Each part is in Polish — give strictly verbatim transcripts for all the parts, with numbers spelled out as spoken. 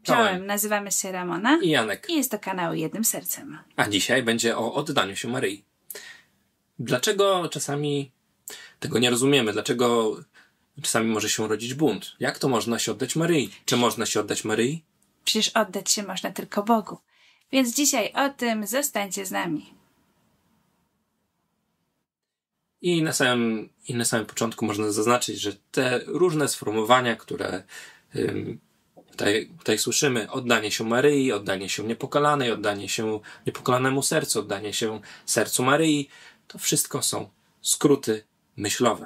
Czołem, nazywamy się Ramona i Janek. I jest to kanał Jednym Sercem. A dzisiaj będzie o oddaniu się Maryi. Dlaczego czasami tego nie rozumiemy? Dlaczego czasami może się rodzić bunt? Jak to można się oddać Maryi? Czy można się oddać Maryi? Przecież oddać się można tylko Bogu. Więc dzisiaj o tym zostańcie z nami. I na samym, i na samym początku można zaznaczyć, że te różne sformułowania, które ym, tutaj, tutaj słyszymy, oddanie się Maryi, oddanie się niepokalanej, oddanie się niepokalanemu sercu, oddanie się sercu Maryi, to wszystko są skróty myślowe.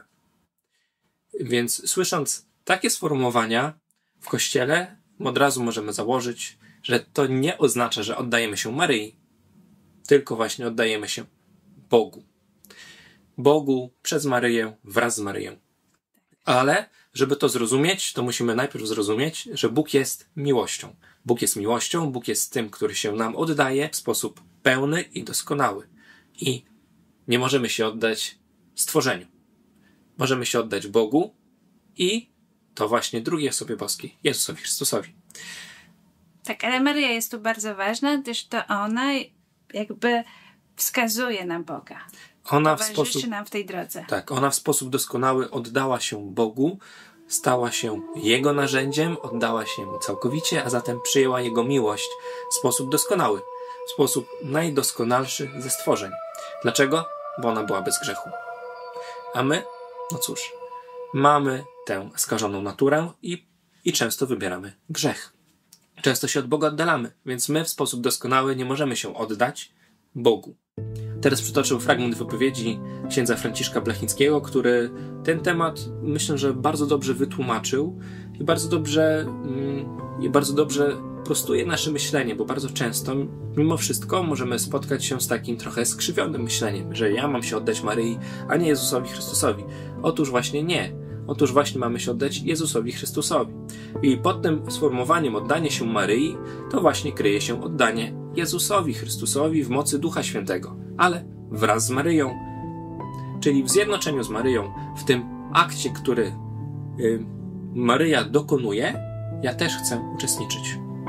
Więc słysząc takie sformułowania w Kościele, od razu możemy założyć, że to nie oznacza, że oddajemy się Maryi, tylko właśnie oddajemy się Bogu. Bogu przez Maryję, wraz z Maryją. Ale, żeby to zrozumieć, to musimy najpierw zrozumieć, że Bóg jest miłością. Bóg jest miłością, Bóg jest tym, który się nam oddaje w sposób pełny i doskonały. I nie możemy się oddać stworzeniu. Możemy się oddać Bogu i to właśnie drugiej osobie boskiej, Jezusowi Chrystusowi. Tak, ale Maryja jest tu bardzo ważna, gdyż to ona jakby wskazuje na Boga. Ona w Towarzyszy sposób, nam w tej drodze. tak, ona w sposób doskonały oddała się Bogu, stała się Jego narzędziem, oddała się Mu całkowicie, a zatem przyjęła Jego miłość w sposób doskonały, w sposób najdoskonalszy ze stworzeń. Dlaczego? Bo ona była bez grzechu. A my, no cóż, mamy tę skażoną naturę i, i często wybieramy grzech. Często się od Boga oddalamy, więc my w sposób doskonały nie możemy się oddać Bogu. Teraz przytoczył fragment wypowiedzi księdza Franciszka Blachnickiego, który ten temat, myślę, że bardzo dobrze wytłumaczył i bardzo dobrze, mm, i bardzo dobrze prostuje nasze myślenie, bo bardzo często, mimo wszystko, możemy spotkać się z takim trochę skrzywionym myśleniem, że ja mam się oddać Maryi, a nie Jezusowi Chrystusowi. Otóż właśnie nie. Otóż właśnie mamy się oddać Jezusowi Chrystusowi. I pod tym sformułowaniem oddanie się Maryi, to właśnie kryje się oddanie Jezusowi Chrystusowi w mocy Ducha Świętego, ale wraz z Maryją. Czyli w zjednoczeniu z Maryją, w tym akcie, który y, Maryja dokonuje, ja też chcę uczestniczyć.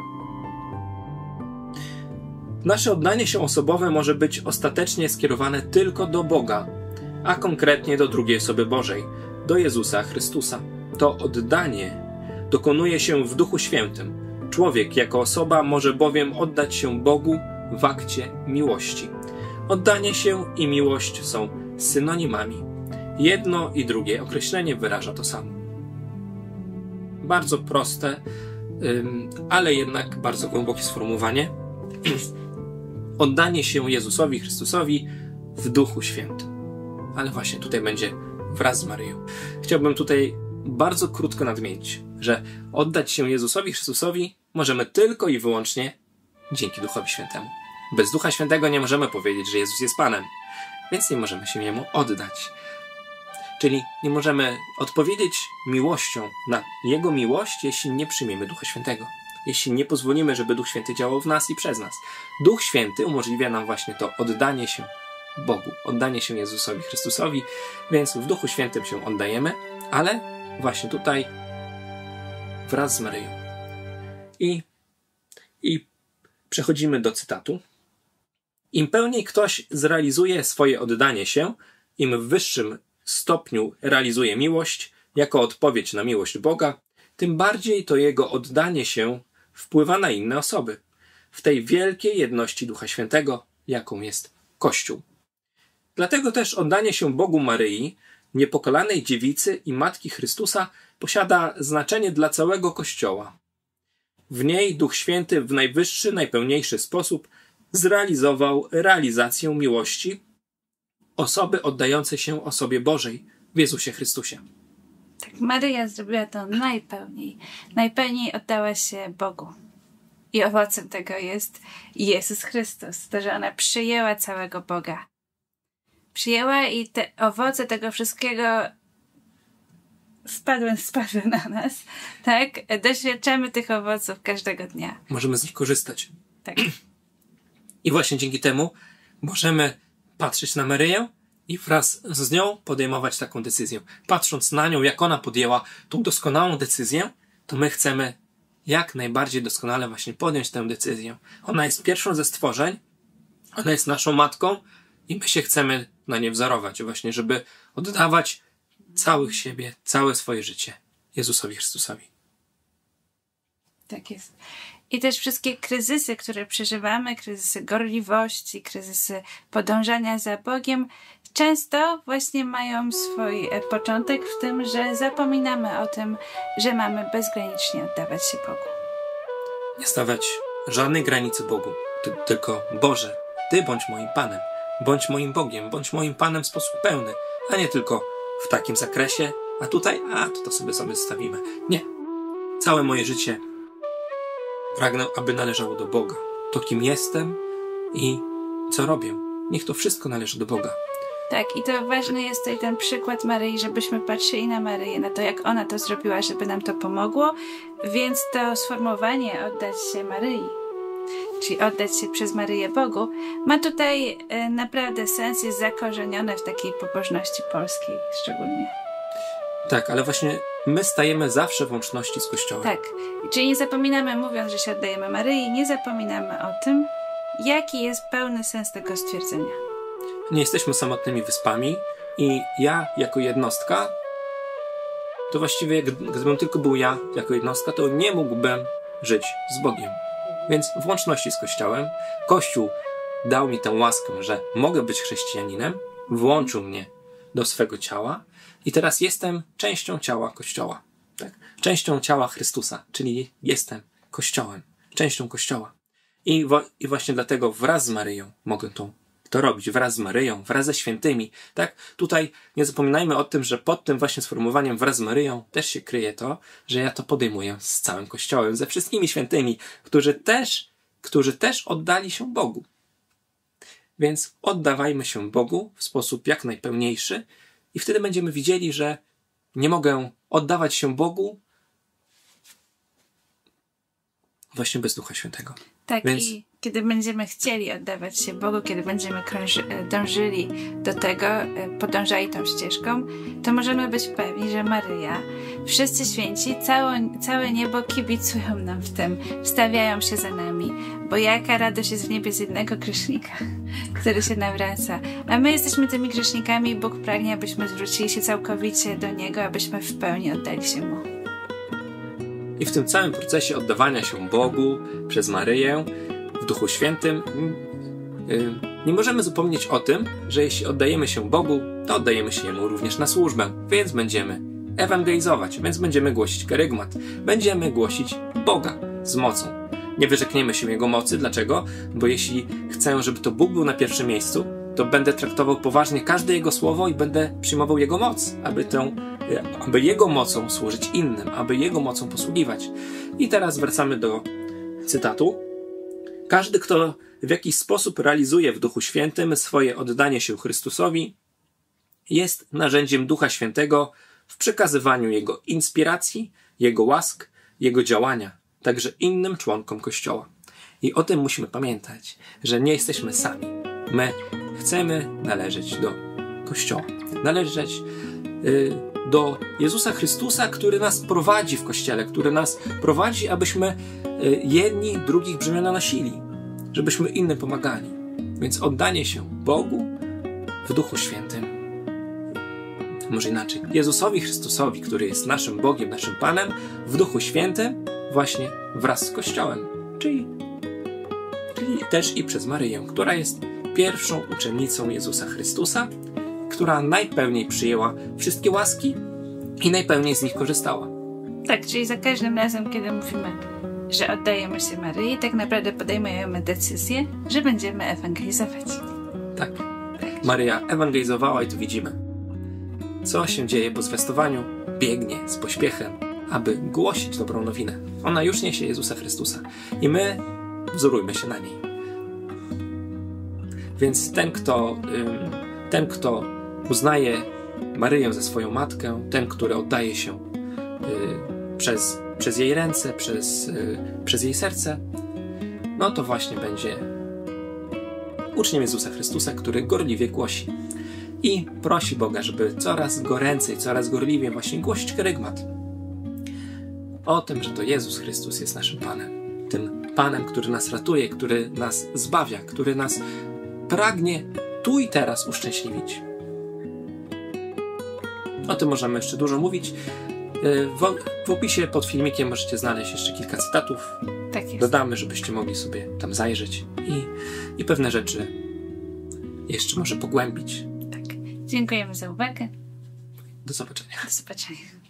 Nasze oddanie się osobowe może być ostatecznie skierowane tylko do Boga, a konkretnie do drugiej osoby Bożej, do Jezusa Chrystusa. To oddanie dokonuje się w Duchu Świętym. Człowiek jako osoba może bowiem oddać się Bogu w akcie miłości. Oddanie się i miłość są synonimami. Jedno i drugie określenie wyraża to samo. Bardzo proste, ale jednak bardzo głębokie sformułowanie. Oddanie się Jezusowi Chrystusowi w Duchu Świętym. Ale właśnie tutaj będzie wraz z Maryją. Chciałbym tutaj bardzo krótko nadmienić, że oddać się Jezusowi Chrystusowi możemy tylko i wyłącznie dzięki Duchowi Świętemu. Bez Ducha Świętego nie możemy powiedzieć, że Jezus jest Panem, więc nie możemy się Jemu oddać. Czyli nie możemy odpowiedzieć miłością na Jego miłość, jeśli nie przyjmiemy Ducha Świętego. Jeśli nie pozwolimy, żeby Duch Święty działał w nas i przez nas. Duch Święty umożliwia nam właśnie to oddanie się Bogu, oddanie się Jezusowi Chrystusowi, więc w Duchu Świętym się oddajemy, ale właśnie tutaj wraz z Maryją. I, i przechodzimy do cytatu. Im pełniej ktoś zrealizuje swoje oddanie się, im w wyższym stopniu realizuje miłość jako odpowiedź na miłość Boga, tym bardziej to jego oddanie się wpływa na inne osoby. W tej wielkiej jedności Ducha Świętego, jaką jest Kościół. Dlatego też oddanie się Bogu Maryi, niepokalanej dziewicy i Matki Chrystusa, posiada znaczenie dla całego Kościoła. W niej Duch Święty w najwyższy, najpełniejszy sposób zrealizował realizację miłości osoby oddającej się osobie Bożej w Jezusie Chrystusie. Tak, Maryja zrobiła to najpełniej. Najpełniej oddała się Bogu. I owocem tego jest Jezus Chrystus. To, że ona przyjęła całego Boga. Przyjęła i te owoce tego wszystkiego spadły, spadły na nas. Tak? Doświadczamy tych owoców każdego dnia. Możemy z nich korzystać. Tak. I właśnie dzięki temu możemy patrzeć na Maryję i wraz z nią podejmować taką decyzję. Patrząc na nią, jak ona podjęła tą doskonałą decyzję, to my chcemy jak najbardziej doskonale właśnie podjąć tę decyzję. Ona jest pierwszą ze stworzeń, ona jest naszą matką i my się chcemy na nie wzorować właśnie, żeby oddawać całych siebie, całe swoje życie Jezusowi Chrystusowi. Tak jest. I też wszystkie kryzysy, które przeżywamy, kryzysy gorliwości, kryzysy podążania za Bogiem, często właśnie mają swój początek w tym, że zapominamy o tym, że mamy bezgranicznie oddawać się Bogu. Nie stawiać żadnej granicy Bogu, Ty, tylko Boże, Ty bądź moim Panem, bądź moim Bogiem, bądź moim Panem w sposób pełny, a nie tylko w takim zakresie, a tutaj, a to, to sobie sobie zostawimy. Nie. Całe moje życie pragnę, aby należało do Boga. To, kim jestem i co robię. Niech to wszystko należy do Boga. Tak, i to ważny jest tutaj ten przykład Maryi, żebyśmy patrzyli na Maryję, na to, jak ona to zrobiła, żeby nam to pomogło. Więc to sformułowanie oddać się Maryi, czyli oddać się przez Maryję Bogu, ma tutaj e, naprawdę sens, jest zakorzenione w takiej pobożności polskiej szczególnie. Tak, ale właśnie my stajemy zawsze w łączności z Kościołem. Tak, czyli nie zapominamy, mówiąc, że się oddajemy Maryi, nie zapominamy o tym, jaki jest pełny sens tego stwierdzenia. Nie jesteśmy samotnymi wyspami i ja jako jednostka, to właściwie gdybym tylko był ja jako jednostka, to nie mógłbym żyć z Bogiem. Więc w łączności z Kościołem, Kościół dał mi tę łaskę, że mogę być chrześcijaninem, włączył mnie do swego ciała i teraz jestem częścią ciała Kościoła. Tak? Częścią ciała Chrystusa, czyli jestem Kościołem, częścią Kościoła. I, wo- i właśnie dlatego wraz z Maryją mogę tą to robić, wraz z Maryją, wraz ze świętymi. Tak? Tutaj nie zapominajmy o tym, że pod tym właśnie sformułowaniem wraz z Maryją też się kryje to, że ja to podejmuję z całym Kościołem, ze wszystkimi świętymi, którzy też, którzy też oddali się Bogu. Więc oddawajmy się Bogu w sposób jak najpełniejszy i wtedy będziemy widzieli, że nie mogę oddawać się Bogu właśnie bez Ducha Świętego. Tak, Więc... i kiedy będziemy chcieli oddawać się Bogu, kiedy będziemy krąży- dążyli do tego, podążali tą ścieżką, to możemy być pewni, że Maryja, wszyscy święci, całe, całe niebo kibicują nam w tym, wstawiają się za nami, bo jaka radość jest w niebie z jednego grzesznika, który się nawraca. A my jesteśmy tymi grzesznikami i Bóg pragnie, abyśmy zwrócili się całkowicie do Niego, abyśmy w pełni oddali się Mu. I w tym całym procesie oddawania się Bogu przez Maryję w Duchu Świętym yy, nie możemy zapomnieć o tym, że jeśli oddajemy się Bogu, to oddajemy się Jemu również na służbę, więc będziemy ewangelizować, więc będziemy głosić kerygmat, będziemy głosić Boga z mocą. Nie wyrzekniemy się Jego mocy. Dlaczego? Bo jeśli chcę, żeby to Bóg był na pierwszym miejscu, to będę traktował poważnie każde Jego słowo i będę przyjmował Jego moc, aby tę aby Jego mocą służyć innym, aby Jego mocą posługiwać. I teraz wracamy do cytatu. Każdy, kto w jakiś sposób realizuje w Duchu Świętym swoje oddanie się Chrystusowi, jest narzędziem Ducha Świętego w przekazywaniu Jego inspiracji, Jego łask, Jego działania, także innym członkom Kościoła. I o tym musimy pamiętać, że nie jesteśmy sami. My chcemy należeć do Kościoła. Należeć yy, do Jezusa Chrystusa, który nas prowadzi w Kościele, który nas prowadzi, abyśmy jedni drugich brzemiona nosili, żebyśmy innym pomagali. Więc oddanie się Bogu w Duchu Świętym, może inaczej, Jezusowi Chrystusowi, który jest naszym Bogiem, naszym Panem, w Duchu Świętym właśnie wraz z Kościołem, czyli, czyli też i przez Maryję, która jest pierwszą uczennicą Jezusa Chrystusa, która najpełniej przyjęła wszystkie łaski i najpełniej z nich korzystała. Tak, czyli za każdym razem, kiedy mówimy, że oddajemy się Maryi, tak naprawdę podejmujemy decyzję, że będziemy ewangelizować. Tak. Maryja ewangelizowała i tu widzimy, co się dzieje po zwiastowaniu. Biegnie z pośpiechem, aby głosić dobrą nowinę. Ona już niesie Jezusa Chrystusa i my wzorujmy się na niej. Więc ten, kto, ten, kto uznaje Maryję za swoją matkę, ten, który oddaje się y, przez, przez jej ręce, przez, y, przez jej serce, no to właśnie będzie uczniem Jezusa Chrystusa, który gorliwie głosi. I prosi Boga, żeby coraz goręcej, coraz gorliwie właśnie głosić kerygmat. o tym, że to Jezus Chrystus jest naszym Panem. Tym Panem, który nas ratuje, który nas zbawia, który nas pragnie tu i teraz uszczęśliwić. O tym możemy jeszcze dużo mówić. W, w opisie pod filmikiem możecie znaleźć jeszcze kilka cytatów. Tak jest. Dodamy, żebyście mogli sobie tam zajrzeć i, i pewne rzeczy jeszcze może pogłębić. Tak. Dziękujemy za uwagę. Do zobaczenia. Do zobaczenia.